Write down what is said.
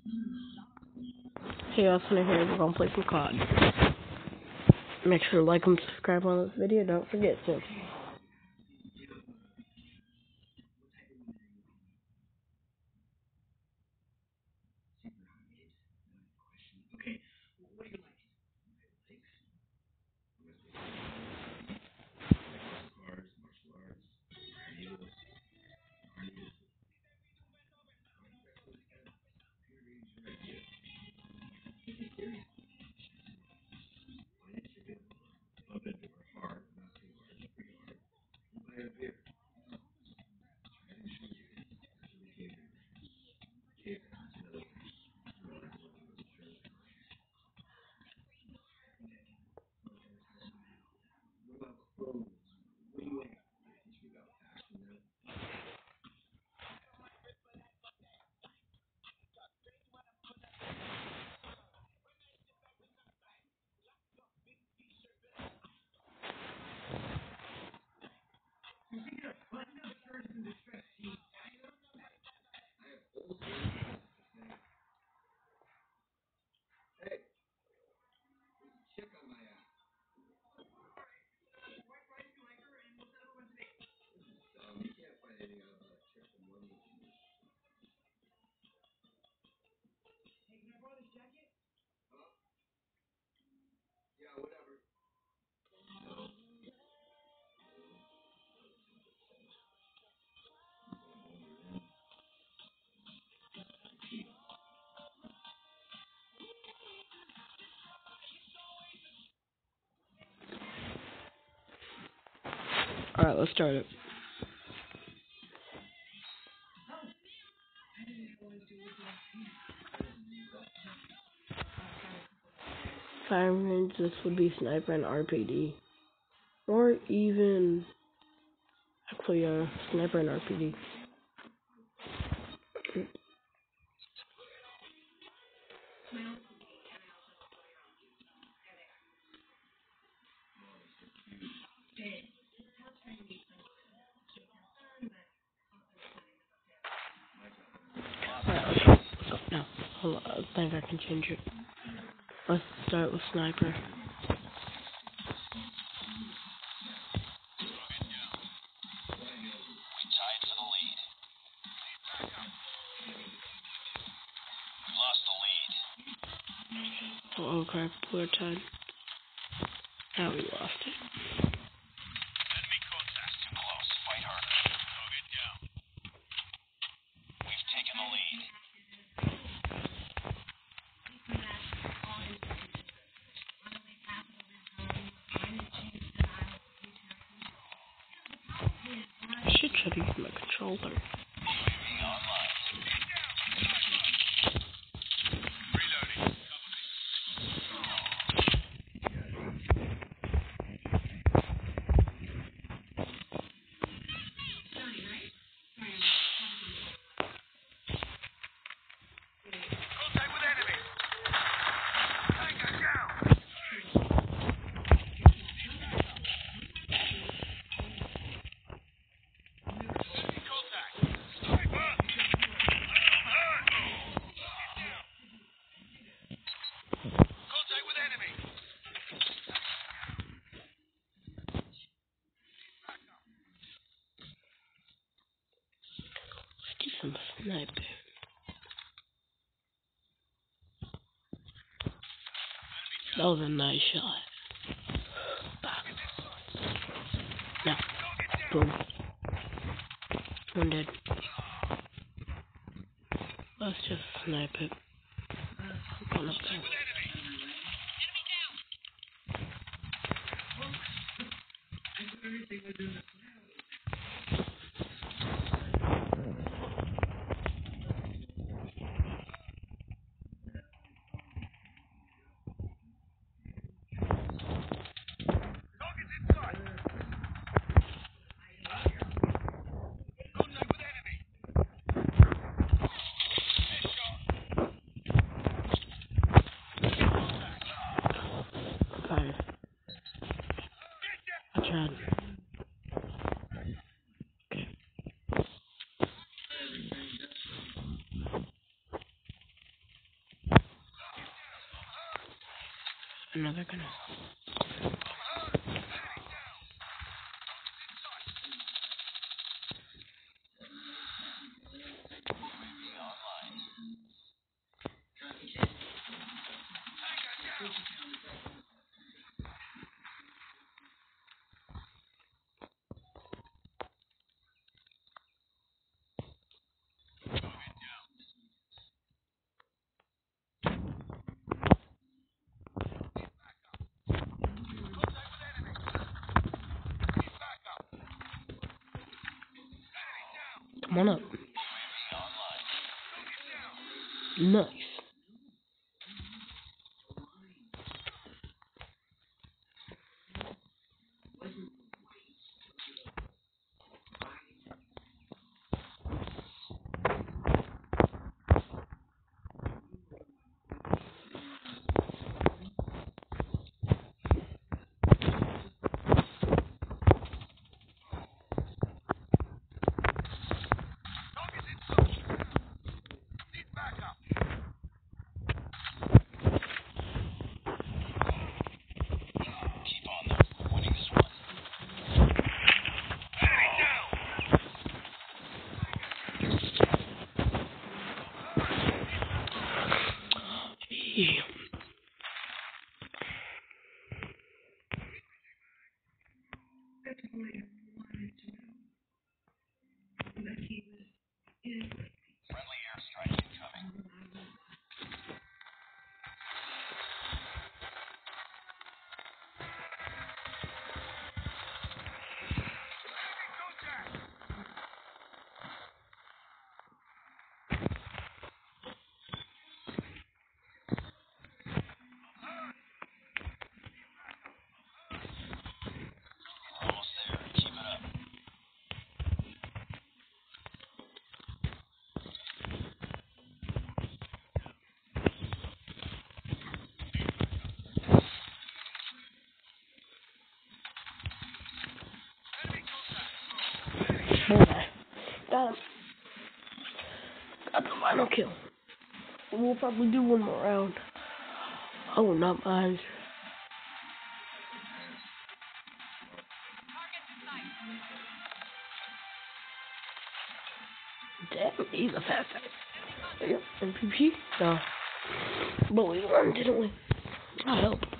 Hey, Austin here. We're gonna play some COD. Make sure to like and subscribe on this video. Don't forget to. Alright, let's start it. Firing range, this would be sniper and RPD. Or even, actually, sniper and RPD. Alright, let's go. No, hold on, I think I can change it. Let's start with sniper. Oh crap, we're tied. Now we lost it. Enemy contact too close. Fight harder. Target down. We've taken the lead. I should try to use my controller. UAV online. Reloading. Contact with enemy. Tango down. Enemy contact. Sniper. I'm hurt. Contact with enemy. Let's do some sniper. That was a nice shot. No. Boom. One dead. Let's just snipe it. I'm going up there. Target's inside. Contact with enemy. Headshot. Another gun. Come on up. Nice. Yeah. Friendly airstrike incoming. Almost there. Keep it up. Boy. Got him. Got the final kill. We'll probably do one more round. I will not mind. Damn, he's a fast guy. Yep, MPP? No. But we won, didn't we? I hope.